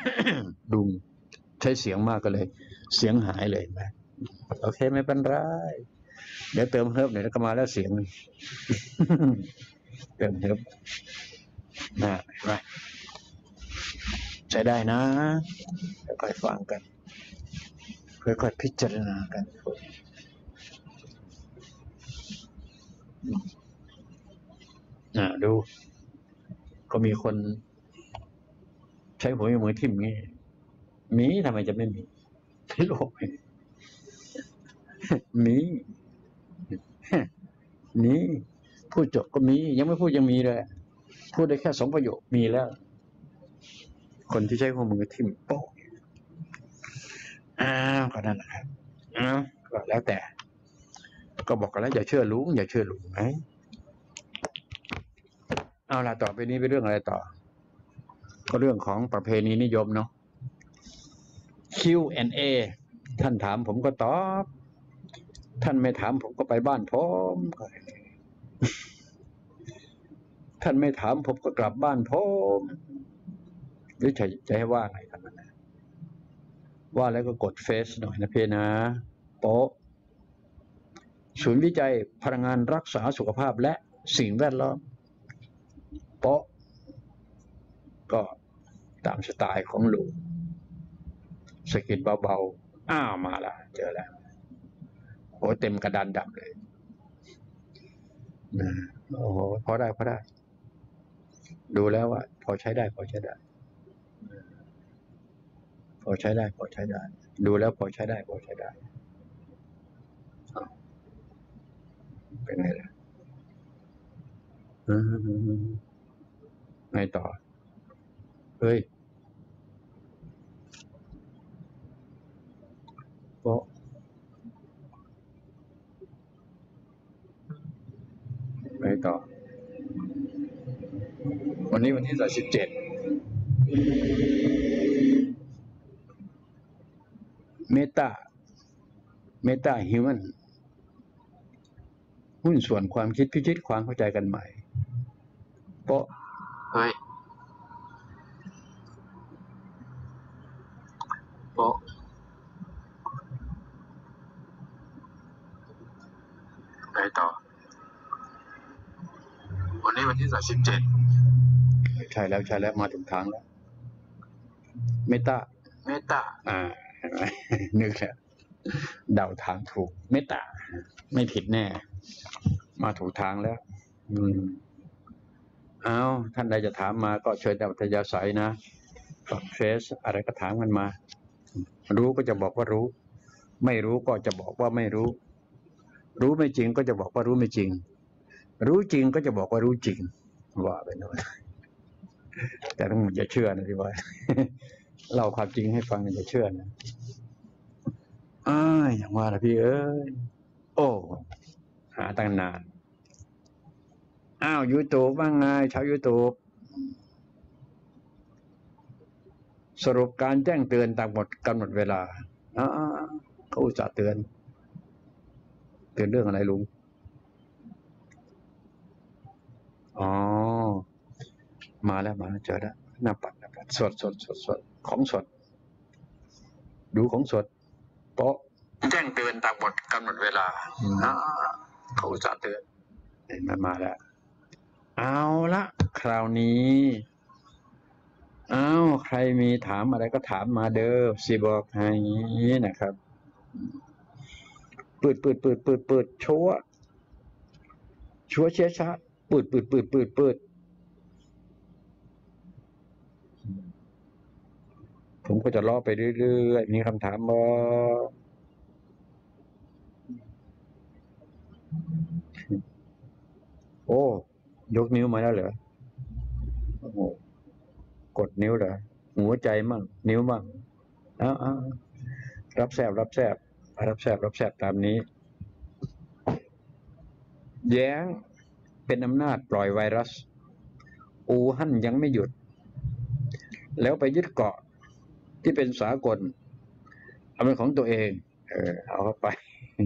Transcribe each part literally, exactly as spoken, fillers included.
ลุงใช้เสียงมากก็เลย เสียงหายเลยไหมโอเคไม่เป็นไรเดี๋ยวเติมเฮิร์บหน่อยแล้วก็มาแล้วเสียงเติมเฮิร์บนะเห็นไหมใช้ได้นะค่อยๆฟังกันค่อยๆพิจารณากันอ่าดูก็มีคนใช้หัวมือทิ่มงี้มีทำไมจะไม่มีในโลกมีนี่พูดจบก็มียังไม่พูดยังมีเลยพูดได้แค่สองประโยคมีแล้วคนที่ใช้หัวมือทิ่มโป๊ะอ้าวก็นั่นแหละครับอ้าวก็แล้วแต่ก็บอกกันแล้วอย่าเชื่อลุงอย่าเชื่อลุงไหมเอาล่ะต่อไปนี้เป็นเรื่องอะไรต่อก็เรื่องของประเพณีนิยมเนาะ คิว แอนด์ เอ ท่านถามผมก็ตอบท่านไม่ถามผมก็ไปบ้านผมท่านไม่ถามผมก็กลับบ้านผมหรือจะจะให้ว่าไงท่านนะว่าแล้วก็กดเฟซหน่อยนะพี่นะโป๊ะศูนย์วิจัยพลังงานรักษาสุขภาพและสิ่งแวดล้อมโป๊ะก็ตามสไตล์ของลุงสกิดเบาๆอ้าวมาละเจอแล้วโอ้เต็มกระดานดำเลยนะโอ้โหพอได้พอได้ดูแล้วว่าพอใช้ได้พอใช้ได้พอใช้ได้พอใช้ได้ดูแล้วพอใช้ได้พอใช้ได้เป็นไงล่ะไงต่อเฮ้ยโป๊ะไงต่อวันนี้วันที่สิบเจ็ดเมตาเมตาฮิวแมนหุ้นส่วนความคิดพิชิตความเข้าใจกันใหม่โป๊ะเฮ้ยโป๊ะไงต่อวันนี้วันที่สิบเจ็ดใช่แล้วใช่แล้วมาถึงทางแล้วเมตาเมตาอ่าเห็นไหมนึกแล้วเดาทางถูกเมตาไม่ผิดแน่มาถูกทางแล้วอืมเอาท่านใดจะถามมาก็เชิญอัธยาศัยนะเฟซอะไรก็ถามกันมารู้ก็จะบอกว่ารู้ไม่รู้ก็จะบอกว่าไม่รู้รู้ไม่จริงก็จะบอกว่ารู้ไม่จริงรู้จริงก็จะบอกว่ารู้จริงว่าไปโน่นแต่ต้องอย่าเชื่อนะที่ว่าเล่าความจริงให้ฟังอย่าเชื่อนะอ้ายอย่างว่าละพี่เอ้ยโอ้หาตั้งนานอ้าวยูทูบว่าไงชาวยูทูบสรุปการแจ้งเตือนตามกำหนดกำหนดเวลาอ่าเขาอุตส่าห์เตือนเตือนเรื่องอะไรลุงอ๋อมาแล้วมาเจอแล้วหน้าปัดหน้าปัดสดสดสดสดของสดดูของสดโป๊ะแจ้งเตือนตามกำหนดกำหนดเวลาอ่าเขาอุตส่าห์เตือนเห็นมันมาแล้วเอาละคราวนี้อ้าวใครมีถามอะไรก็ถามมาเด้อสิบอกให้นะครับปืดปืดปืดปืดปืดชัวชัวเชี่ยชะปืดปืดปืดปืดปืดผมก็จะล่อไปเรื่อยๆมีคำถามบ่โอ้ยกนิ้วมาแล้วเหรอโอ้โหกดนิ้วเหรอหัวใจมั่งนิ้วมั่งอ้าวรับแซบรับแซบรับแซบรับแซบตามนี้แย้งเป็นอำนาจปล่อยไวรัสอู่ฮั่นยังไม่หยุดแล้วไปยึดเกาะที่เป็นสากลเอาเป็นของตัวเองเออเอาเข้าไป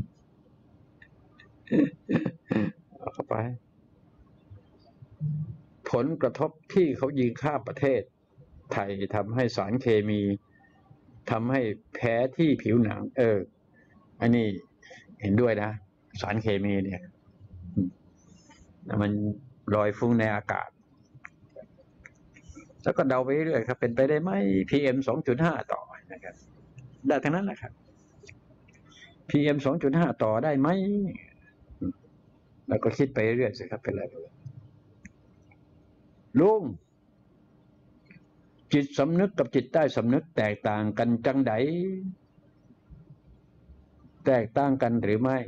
เอาเข้าไปผลกระทบที่เขายิงข้ามประเทศไทยทำให้สารเคมีทำให้แพ้ที่ผิวหนังเอออันนี้เห็นด้วยนะสารเคมีเนี่ยมันลอยฟุ้งในอากาศแล้วก็เดาไปเรื่อยครับเป็นไปได้ไหม พี เอ็ม สองจุดห้า ต่อนะครับได้ทั้งนั้นแหละครับ พี เอ็ม สองจุดห้า ต่อได้ไหมแล้วก็คิดไปเรื่อยสิครับเป็นไรไปลุงจิตสำนึกกับจิตใต้สำนึกแตกต่างกันจังไดแตกต่างกันหรือไม่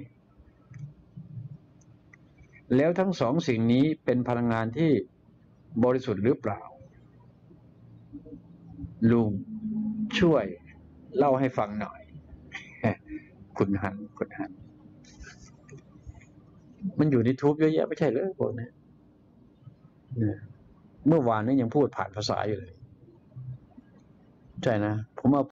แล้วทั้งสองสิ่งนี้เป็นพลังงานที่บริสุทธิ์หรือเปล่าลุงช่วยเล่าให้ฟังหน่อยคุณหันคุณหันมันอยู่ในทูบเยอะแยะไม่ใช่เหรอพวกนี้เมื่อวานนี้ยังพูดผ่านภาษาอยู่เลยใช่นะผมเอา